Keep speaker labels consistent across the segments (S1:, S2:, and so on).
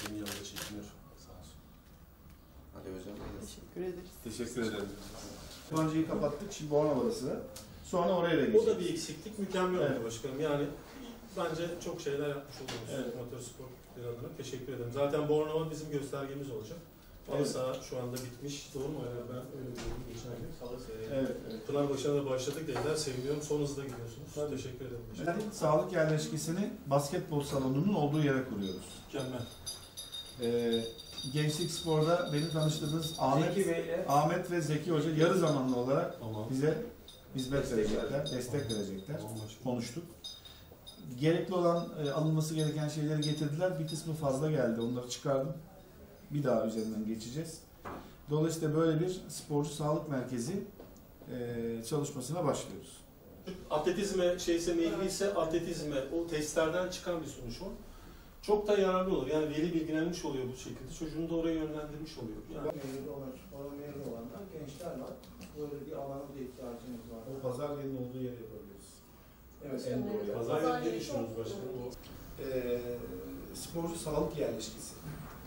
S1: Benim yanımda çekiniyor. Sağ olsun.
S2: Hadi hocam.
S3: Teşekkür ederiz.
S1: Teşekkür ederim.
S4: Yabancıyı kapattık, şimdi Bornova sıra. Sonra oraya da
S1: O
S4: geçeceğiz.
S1: da bir eksiklik, mükemmel oldu
S4: Evet.
S1: başkanım. Yani bence çok şeyler yapmış oldunuz
S4: Evet.
S1: motorspor adına. Teşekkür ederim. Zaten Bornova bizim göstergemiz olacak. Halı
S4: Evet.
S1: saha şu anda bitmiş. Doğru mu? Yani ben öyle biliyorum geçen gün.
S4: Evet, evet.
S1: Pınarbaşı'na da başladık dediler. Seviniyorum. Son hızda gidiyorsunuz.
S4: Tabii.
S1: Teşekkür ederim. başkanım.
S4: Yani sağlık yerleşkesini basketbol salonunun olduğu yere kuruyoruz.
S1: Mükemmel.
S4: Gençlik Spor'da beni tanıştırdığınız
S2: Bey'le
S4: Ahmet ve Zeki Hoca yarı zamanlı olarak
S1: Tamam.
S4: bize hizmet
S2: Destek
S4: verecekler, destek verecekler.
S1: Tamam başkanım.
S4: Konuştuk. Gerekli olan, alınması gereken şeyleri getirdiler. Bir kısmı fazla geldi. Onları çıkardım. Bir daha üzerinden geçeceğiz. Dolayısıyla böyle bir sporcu sağlık merkezi çalışmasına başlıyoruz.
S1: Atletizme ilgiliyse atletizme o testlerden çıkan bir sonuç o. Çok da yararlı olur. Yani veli bilgilenmiş oluyor bu şekilde. Çocuğunu da oraya yönlendirmiş oluyor. Yani
S5: Mezun olan, spora mezun olanlar, gençler var. Böyle bir alana da ihtiyacımız var.
S4: O pazar yerinin olduğu yere yapabiliriz.
S5: Evet.
S4: En doğru yer.
S1: pazar yerinde düşünüyoruz başkanım. O
S4: Sporcu sağlık yerleşkesi.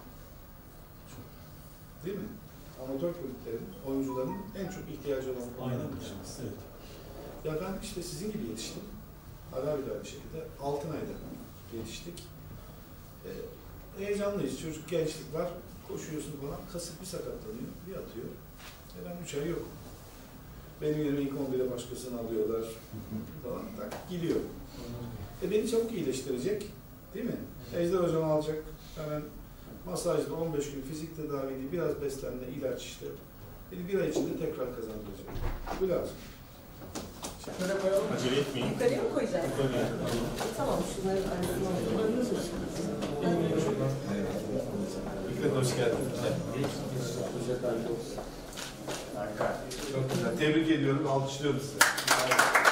S4: Değil mi? Amatör kulüplerin, oyuncuların en çok ihtiyacı olan konulardan bir tanesi.
S1: Evet.
S4: Ya ben işte sizin gibi yetiştim. Arabi'de bir şekilde Altınay'da yetiştik. Heyecanlıyız. Çocuk gençlik var. Koşuyorsun falan. Kasık bir sakatlanıyor. Bir atıyor. Ben 3 ay yok. Benim yerime ilk 11'e başkasını alıyorlar. Falan. Tak, gidiyor. Beni çabuk iyileştirecek. Değil mi? Ejder hocam alacak. Hemen masajla 15 gün fizik tedavili, biraz beslenme, ilaç işte. Bir ay içinde tekrar kazandıracak. Bu lazım.
S1: Şöyle koyalım. Acele etmeyin.
S3: Yukarıya mı koyacağız? Tamam, şunları arasına
S1: Fikret hoş geldin.
S4: Çok güzel. Tebrik ediyorum. Alkışlıyorum size.